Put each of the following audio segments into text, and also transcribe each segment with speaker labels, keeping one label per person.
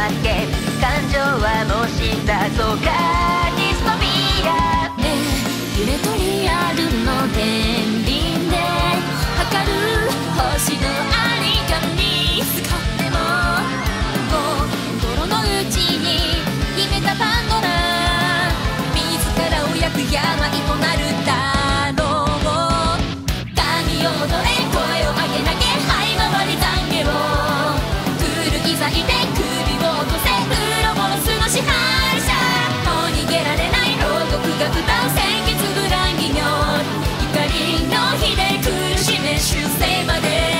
Speaker 1: け感情はもうしたそうかディストピア
Speaker 2: 夢とリアルの天秤で測る星のありかに使ってももう心の内に秘めたパンドラ自らを焼く病となるだろう神踊れ声を上げなけはい回り懺悔を古き咲いて首を落とせウロボロスの支配者もう逃げられない牢獄が歌う鮮血ブランギニョ怒りの火で苦しめ終生まで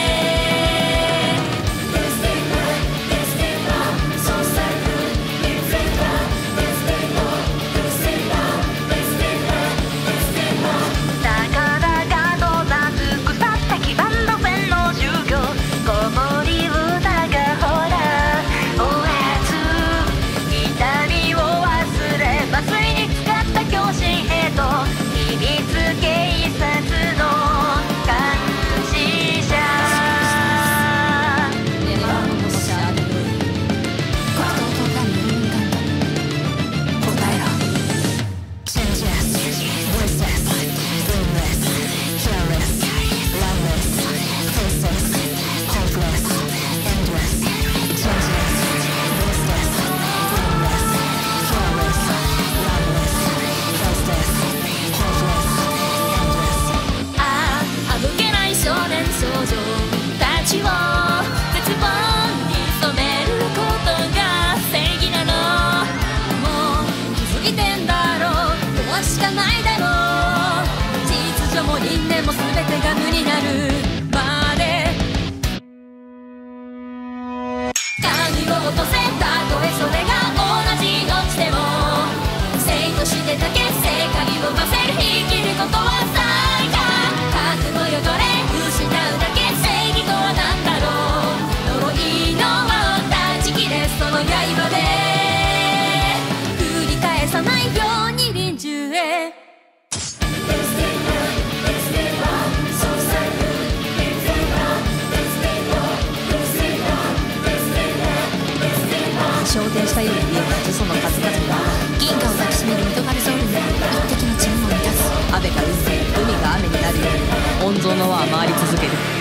Speaker 3: 昇天したように見えた嘘の数々が銀河を抱きしめるミトガルゾールに一滴の血を満たす雨が海が雨になるように温存の輪は回り続ける。